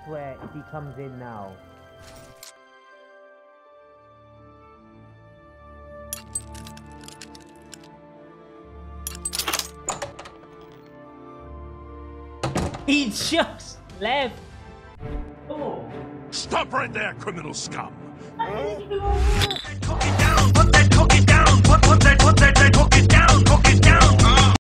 swear, if he comes in now. He just left. Oh. Stop right there, criminal scum. Cook it down, put that cookie down, put that cookie down, cook it down.